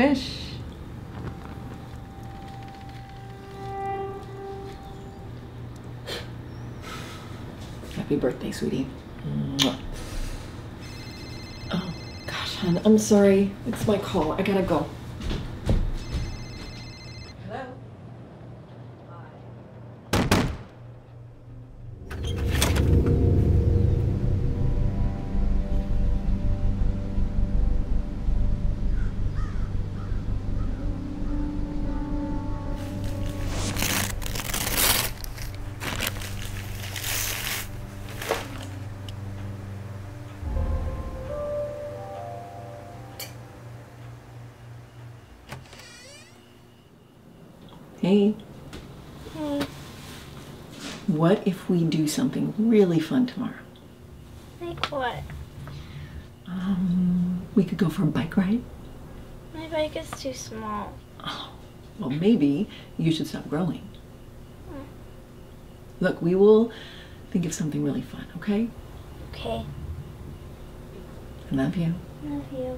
wish. Happy birthday, sweetie. Mwah. Oh, gosh, hon, I'm sorry. It's my call. I gotta go. Hello? Hey. Hey. What if we do something really fun tomorrow? Like what? We could go for a bike ride. My bike is too small. Oh, well, maybe you should stop growing. Look, we will think of something really fun, okay? Okay. I love you. Love you.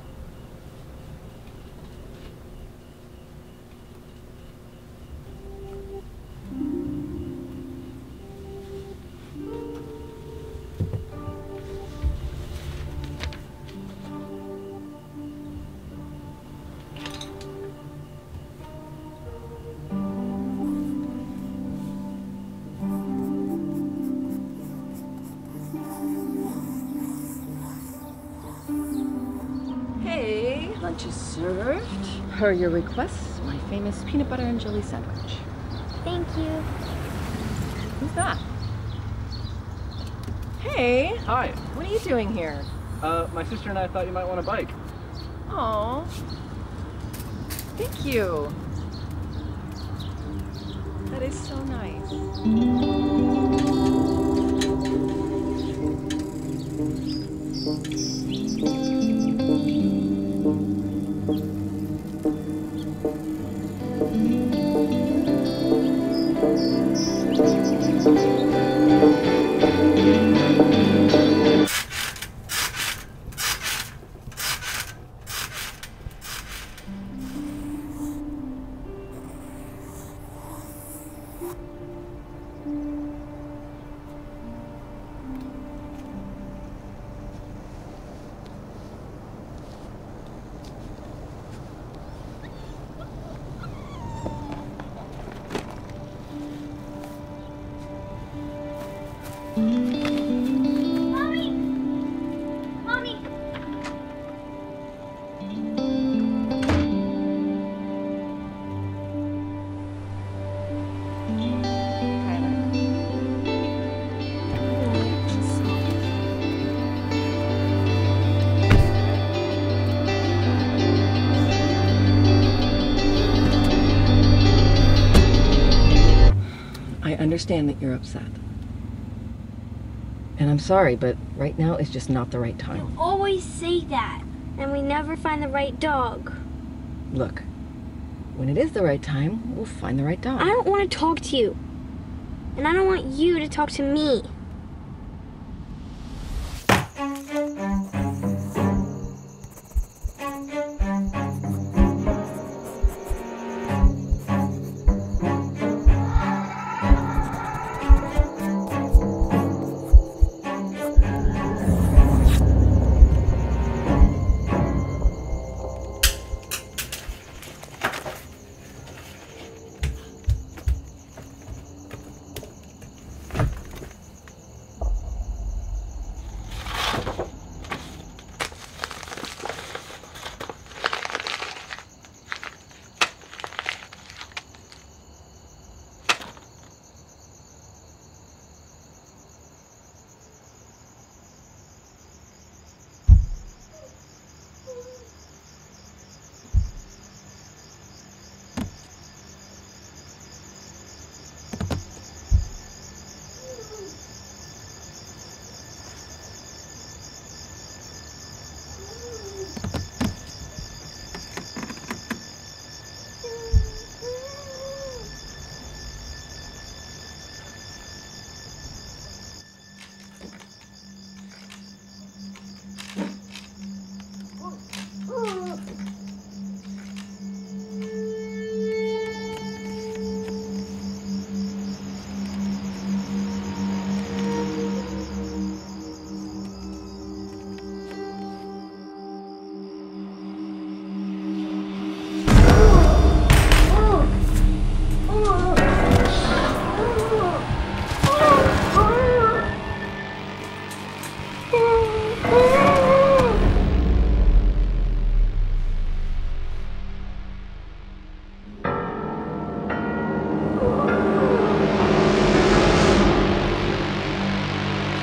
Hey, lunch is served. Per your requests, my famous peanut butter and jelly sandwich. Thank you. Who's that? Hey, Hi. what are you doing here? My sister and I thought you might want a bike. Oh, thank you. That is so nice. Mommy! Mommy! I understand that you're upset. And I'm sorry, but right now is just not the right time. You always say that, and we never find the right dog. Look, when it is the right time, we'll find the right dog. I don't want to talk to you. And I don't want you to talk to me.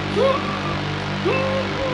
Woo!